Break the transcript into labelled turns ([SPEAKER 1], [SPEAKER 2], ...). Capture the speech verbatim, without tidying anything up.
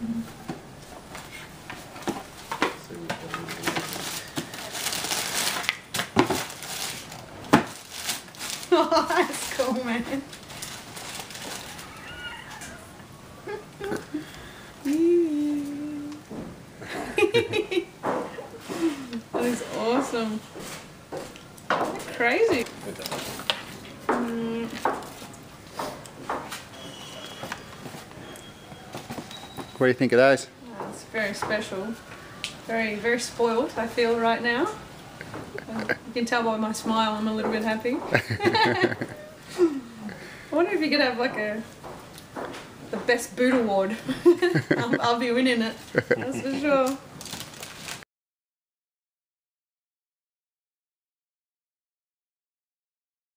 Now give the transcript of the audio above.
[SPEAKER 1] Oh, that's cool, man. That is awesome. That's crazy. Mm.
[SPEAKER 2] What do you think of those?
[SPEAKER 1] Oh, it's very special. Very, very spoiled, I feel right now. Um, you can tell by my smile I'm a little bit happy. I wonder if you could have like a the best boot award. I'll, I'll be winning it, that's for sure.